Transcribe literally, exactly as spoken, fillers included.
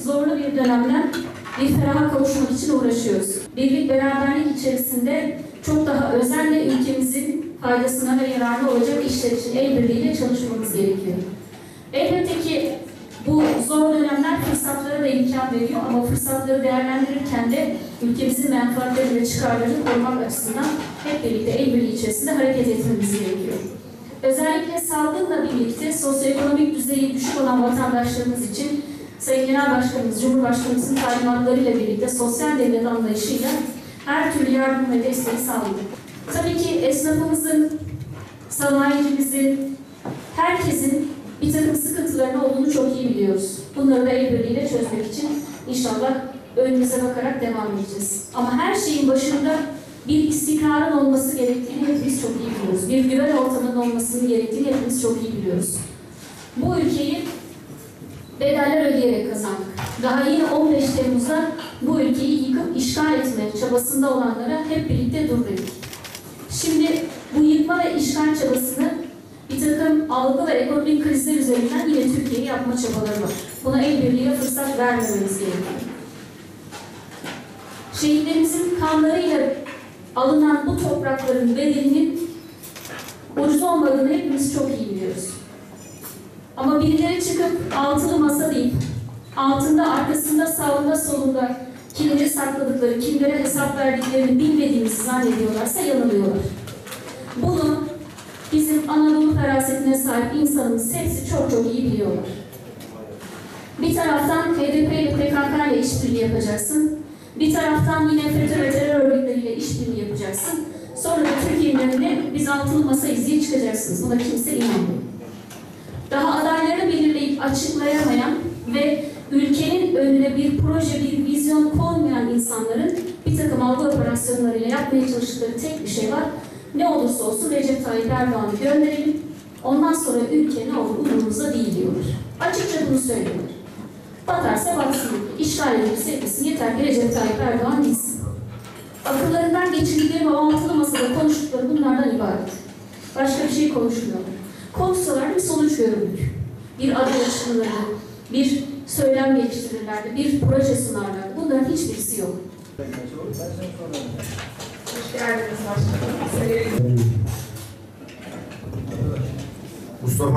zorlu bir dönemden bir feraha kavuşmak için uğraşıyoruz. Birlik beraberlik içerisinde çok daha özenle ülkemizin faydasına ve yararına olacak işler için el birliğiyle çalışmamız gerekiyor. Elbette ki bu zor dönemler fırsatlara da imkan veriyor ama fırsatları değerlendirirken de ülkemizin menfaatlerini ve çıkarlarını korumak açısından hep birlikte el birliği içerisinde hareket etmemiz gerekiyor. Özellikle salgınla birlikte sosyoekonomik düzeyi düşük olan vatandaşlarımız için Sayın Genel Başkanımız, Cumhurbaşkanımızın talimatlarıyla birlikte sosyal devlet anlayışıyla her türlü yardım ve desteği sağladık. Tabii ki esnafımızın, sanayicimizin, herkesin bir takım sıkıntıların olduğunu çok iyi biliyoruz. Bunları da el birliğiyle çözmek için inşallah önümüze bakarak devam edeceğiz. Ama her şeyin başında bir istikrarın olması gerektiğini hepimiz çok iyi biliyoruz. Bir güven ortamının olmasının gerektiğini hepimiz çok iyi biliyoruz. Bu ülkeyi bedeller ödeyerek kazandık. Daha yine on beş Temmuz'da bu ülkeyi yıkıp işgal etme çabasında olanlara hep birlikte dur dedik. Şimdi bu yıkma ve işgal çabasını bir takım algı ve ekonomik krizler üzerinden yine Türkiye'yi yapma çabaları var. Buna el birliğiyle fırsat vermememiz gerekiyor. Şehitlerimizin kanlarıyla alınan bu toprakların bedelinin ucuz olmadığını hepimiz çok iyi biliyoruz. Ama birileri çıkıp altılı masa deyip, altında, arkasında, sağında, solunda kimleri sakladıkları, kimlere hesap verdiklerini bilmediğimizi zannediyorlarsa yanılıyorlar. Bunu bizim Anadolu ferasetine sahip insanımız hepsi çok çok iyi biliyorlar. Bir taraftan H D P ile P K K ile işbirliği yapacaksın. Bir taraftan yine FETÖ ve terör örgütleriyle işbirliği yapacaksın. Sonra da Türkiye'nin önüne biz altılı masa izleye çıkacaksınız. Buna kimse inanmıyor. Daha adaylarını belirleyip açıklayamayan ve ülkenin önüne bir proje, bir vizyon koymayan insanların bir takım algı operasyonlarıyla yapmaya çalıştıkları tek bir şey var. Ne olursa olsun Recep Tayyip Erdoğan'ı gönderelim. Ondan sonra ülke ne olur umurumuzda değil diyorlar. Açıkça bunu söylüyorlar. Batarsa batsın, işgal edilirse etmesin, yeter ki Recep Tayyip Erdoğan gitsin. Akıllarından geçirdikleri o altılı masada konuştukları bunlardan ibaret. Başka bir şey konuşmuyorlar. Konuşsalar bir sonuç görürlük. Bir aday açıklanırdı, bir söylem geliştirirlerdi, bir proje sunarlardı. Bunların hiçbirisi yok. Hoş geldiniz başkanım.